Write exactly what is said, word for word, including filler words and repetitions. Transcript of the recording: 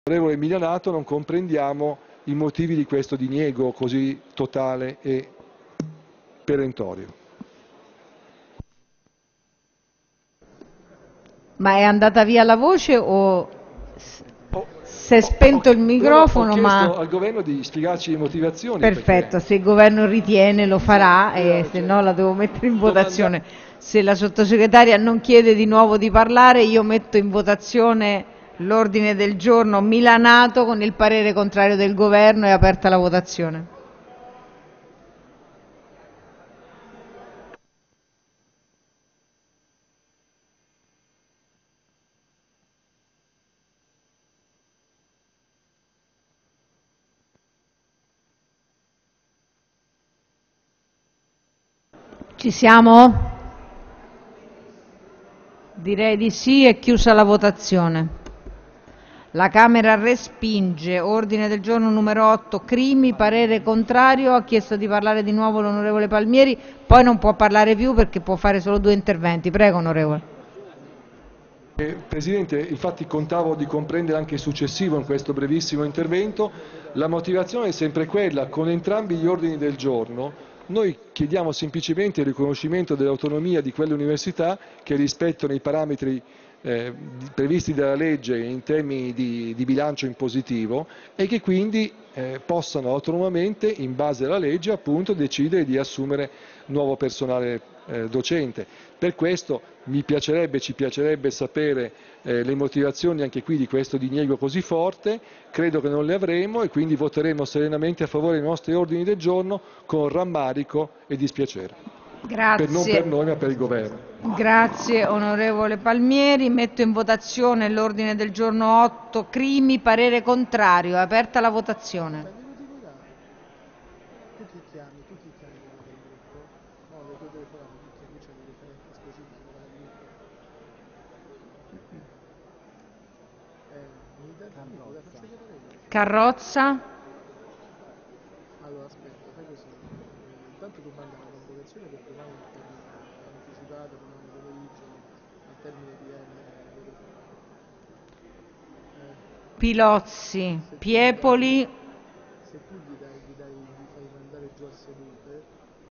Onorevole Milanato, non comprendiamo i motivi di questo diniego così totale e perentorio. Ma è andata via la voce o Ho, si è ho- spento ho- il no, no, ho microfono? chiesto Ma al governo di spiegarci le motivazioni perfetto, perché se il governo ritiene lo farà eh, e se cioè, no la devo mettere in domanda, votazione. Se la sottosegretaria non chiede di nuovo di parlare, io metto in votazione l'ordine del giorno Milanato con il parere contrario del governo. È aperta la votazione. Ci siamo? Direi di sì, è chiusa la votazione. La Camera respinge. Ordine del giorno numero otto, Crimi, parere contrario. Ha chiesto di parlare di nuovo l'onorevole Palmieri, poi non può parlare più perché può fare solo due interventi. Prego, onorevole. Eh, Presidente, infatti contavo di comprendere anche il successivo in questo brevissimo intervento. La motivazione è sempre quella: con entrambi gli ordini del giorno noi chiediamo semplicemente il riconoscimento dell'autonomia di quelle università che rispettano i parametri eh, previsti dalla legge in termini di, di bilancio impositivo e che quindi eh, possano autonomamente, in base alla legge, appunto, decidere di assumere nuovo personale eh, docente. Per questo mi piacerebbe, ci piacerebbe sapere eh, le motivazioni anche qui di questo diniego così forte. Credo che non le avremo e quindi voteremo serenamente a favore dei nostri ordini del giorno con rammarico e dispiacere, per, non per Grazie. noi ma per il governo. Grazie onorevole Palmieri. Metto in votazione l'ordine del giorno otto, Crimi, parere contrario. È aperta la votazione. Tu chi chiami? Tu chi chiami del gruppo? No, le tue telefonate, tu chiami, c'è un referente specifico dal gruppo. Eh, mi dà il tuo, la faccio chiamare io. Carrozza. Allora, aspetta, fai così. Eh, intanto tu manda la convocazione per domani al termine, è anticipata domani pomeriggio al termine di M. Eh, Pilozzi, se tu gli dai, Piepoli. se tu gli dai, gli dai, gli fai mandare giù a sedute,